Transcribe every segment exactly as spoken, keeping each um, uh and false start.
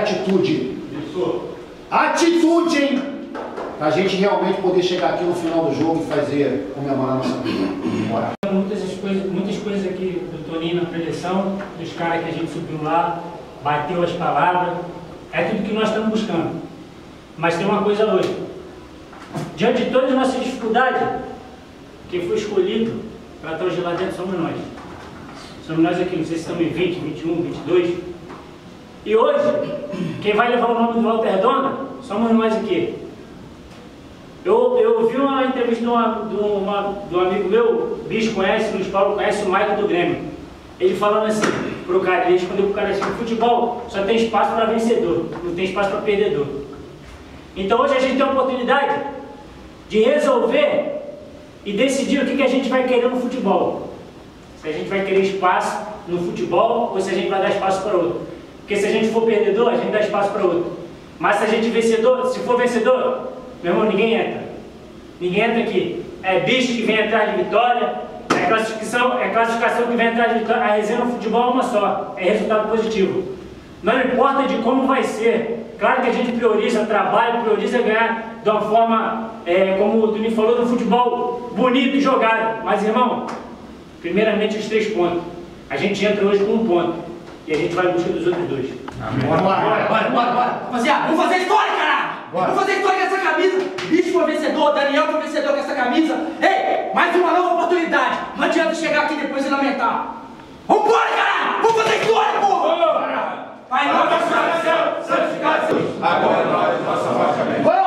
atitude. Atitude, hein? Pra gente realmente poder chegar aqui no final do jogo e fazer, comemorar a nossa vida. Bora. Muitas coisas, muitas coisas aqui do Toninho na preleção, dos caras que a gente subiu lá, bateu as palavras, é tudo que nós estamos buscando. Mas tem uma coisa hoje. Diante de todas as nossas dificuldades, quem foi escolhido para estar hoje lá dentro somos nós. Somos nós aqui, não sei se estamos em vinte, vinte e um, vinte e dois. E hoje, quem vai levar o nome do Walter Dona somos nós aqui. Eu, eu vi uma entrevista de, uma, de, uma, de um amigo meu, o Bicho conhece, o Luiz Paulo conhece, o Michael do Grêmio. Ele falando assim, pro cara, ele respondeu pro cara assim, futebol só tem espaço para vencedor, não tem espaço para perdedor. Então hoje a gente tem a oportunidade de resolver e decidir o que, que a gente vai querer no futebol. Se a gente vai querer espaço no futebol ou se a gente vai dar espaço para outro. Porque se a gente for perdedor, a gente dá espaço para outro. Mas se a gente vencedor, se for vencedor, meu irmão, ninguém entra. Ninguém entra aqui. É bicho que vem atrás de vitória, é classificação, é classificação que vem atrás de vitória. A resenha no futebol é uma só, é resultado positivo. Não importa de como vai ser. Claro que a gente prioriza trabalho, prioriza ganhar de uma forma, é, como o Toninho falou, do futebol bonito e jogado. Mas, irmão, primeiramente os três pontos. A gente entra hoje com um ponto e a gente vai em busca dos outros dois. Amém. Bora, bora, bora, bora, bora, bora. Rapaziada, vamos fazer história, caralho! Vamos fazer história com essa camisa. Bicho foi vencedor, Daniel foi vencedor com essa camisa. Ei, mais uma nova oportunidade. Não adianta chegar aqui depois e lamentar. Vambora, caralho! Vamos fazer história, porra! Pai nosso que está no céu, santificado seja. Agora nós, nossa voz, amém. Bora!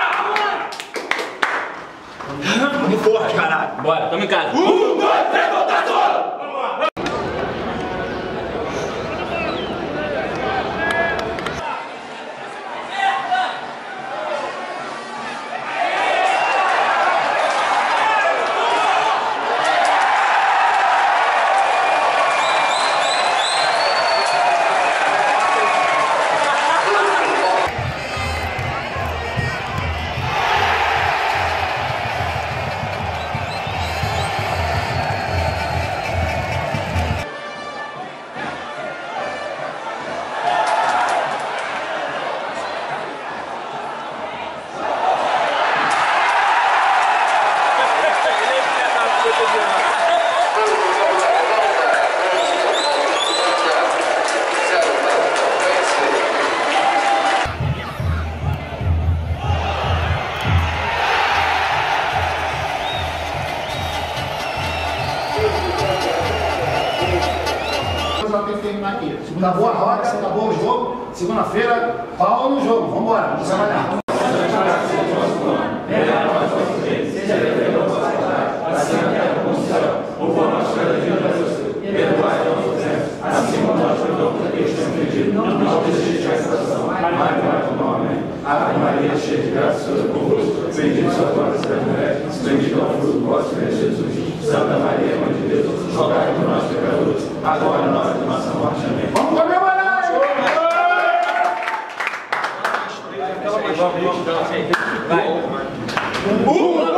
Vamos forte, caralho. Bora, tamo em casa. Um, dois, três, volta só! Tem que terminar aqui. Acabou a roda, acabou o jogo. Segunda-feira, pau no jogo. Vamos embora, vamos trabalhar. Ave Maria, cheia de graça, o Senhor é convosco. Bendita sois vós entre as mulheres, bendito é o fruto do vosso ventre, Jesus. Santa Maria, Mãe de Deus, rogai por nós pecadores, agora e na hora de nossa morte. Amém. Vamos comemorar! Vamos, vamos, vamos. Vai. Um,